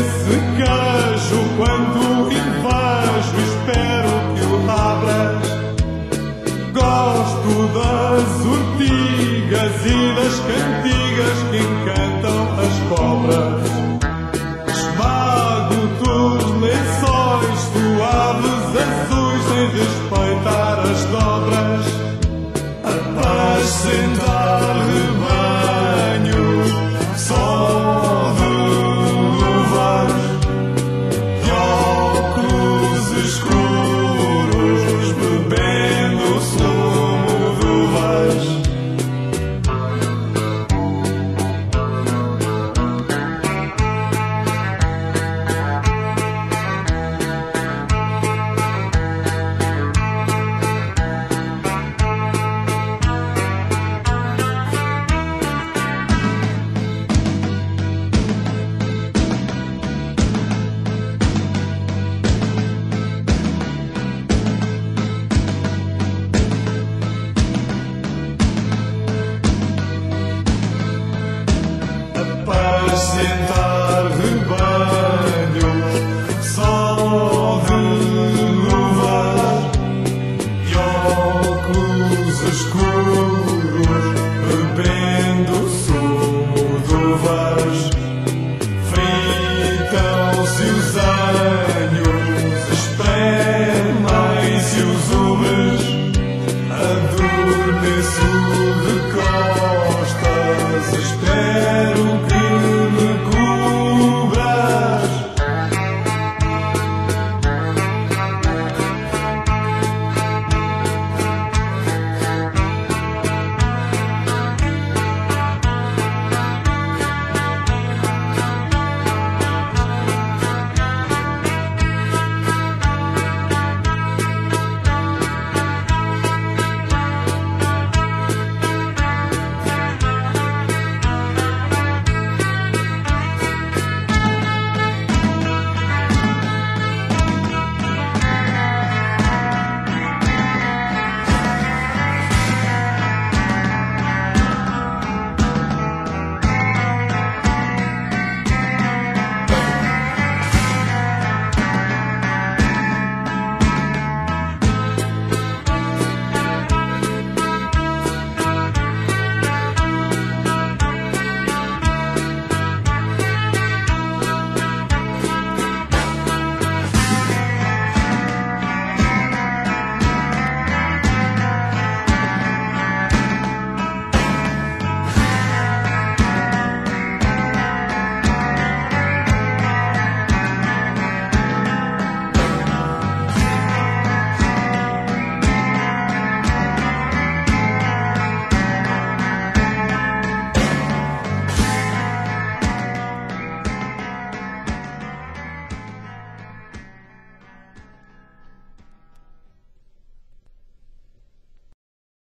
esse queijo quando invejo, espero que o abras. Gosto das urtigas e das cantigas que encantam as cobras. Esmago teus lençóis suaves azuis sem respeitar as dobras. Apacentar rebanho só de luvas, de óculos escuros, bebendo sumo de uvas. Apacentar rebanhos só de luvas, de óculos escuros, bebendo sumo de uvas. Fritam-se os